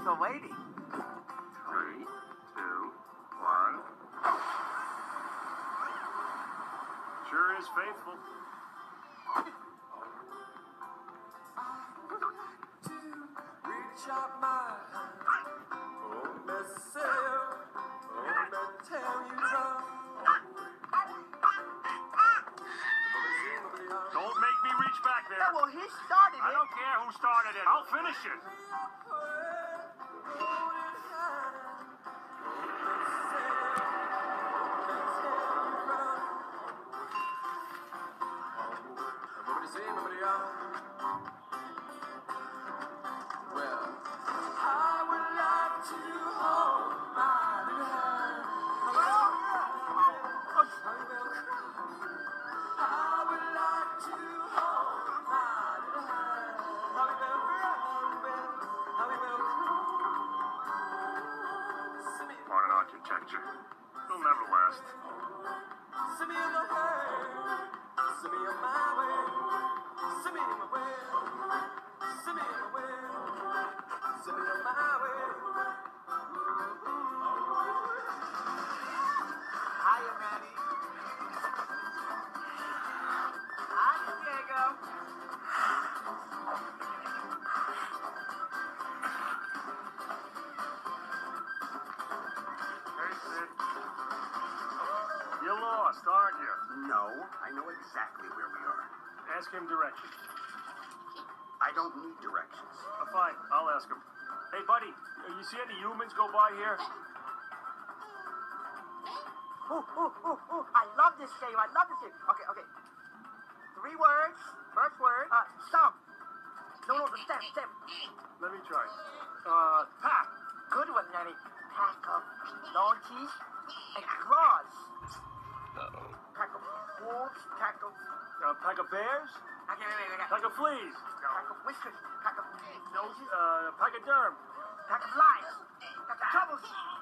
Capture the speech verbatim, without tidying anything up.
for waiting. Three, two, one. Sure is faithful. Reach out my hand. Oh, myself. Oh, me tell you wrong. Don't make me reach back there. Yeah, well, he started I it. don't care who started it. I'll finish it. Well, I would like to hold my little hand. I would like to hold my little hand. Holly Bell, Holly Bell, Holly Bell. Send me, What an architecture. It'll never last. send me in the way. Send me on my way. Send me in my way. Send me in my way. Send me on my way. Hiya, Manny. Hi, Diego. Hey, Sid. You're lost, aren't you? No, I know exactly where we are. Ask him directions. I don't need directions. Oh, fine, I'll ask him. Hey, buddy, uh, you see any humans go by here? Ooh, ooh, ooh, ooh. I love this game. I love this game. Okay, okay. Three words. First word. Uh, stump. No, no, the stem, stem. Let me try. Uh, pack. Good one, Nanny. Pack of donkeys and claws. Uh-oh. Pack of wolves. Pack of... Uh, pack of bears? Okay, wait, wait, wait. Pack of fleas? Pack of whiskers. Pack of noses. Uh, pack of derm? Pack of lies. Pack of troubles.